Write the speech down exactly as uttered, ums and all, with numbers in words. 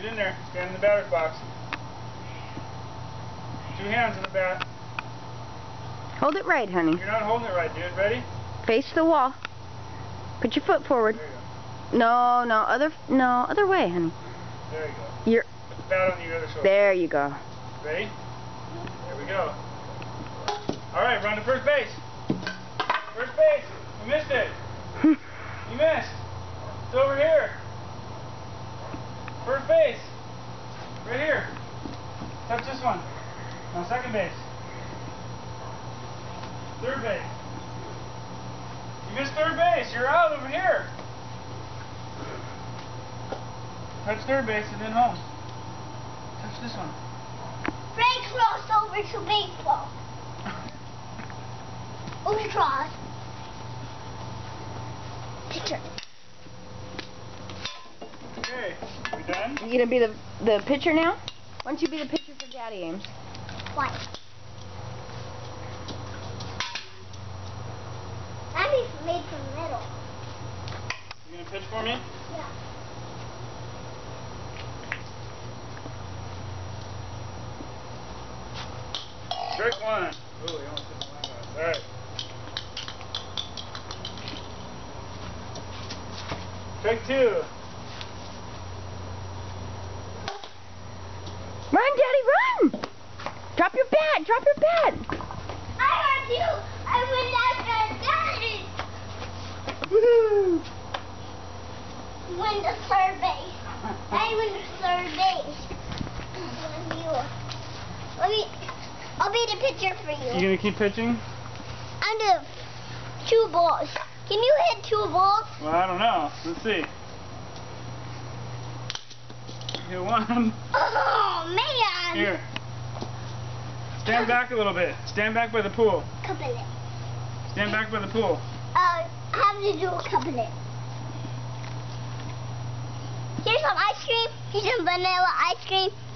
Get in there. Stand in the batter's box. Two hands in the bat. Hold it right, honey. You're not holding it right, dude. Ready? Face the wall. Put your foot forward. There you go. No, no, other, no, other way, honey. There you go. You're. Put the bat on the other shoulder. There you go. Ready? There we go. All right, run to first base. First base. You missed it. You missed. It's over here. First base. Right here. Touch this one. Now second base. Third base. You missed third base. You're out over here. Touch third base and then home. Touch this one. Ray crossed over to baseball. Over cross. Pitcher. Okay, we done? You gonna be the the pitcher now? Why don't you be the pitcher for Daddy, Ames? Why? That is made from metal. You gonna pitch for me? Yeah. Strike one. Oh, you almost hit the line on. All right. Strike two. Run, Daddy, run! Drop your bat, drop your bat! I heard you. I went after that. Woohoo! Win the third base. I win the third base. When you, let me. I'll be the pitcher for you. You gonna keep pitching? I'm the two balls. Can you hit two balls? Well, I don't know. Let's see. Hit one. Oh man! Here. Stand back a little bit. Stand back by the pool. Couple it. Stand back by the pool. Uh, I have to do a couple it. Here's some ice cream. Here's some vanilla ice cream.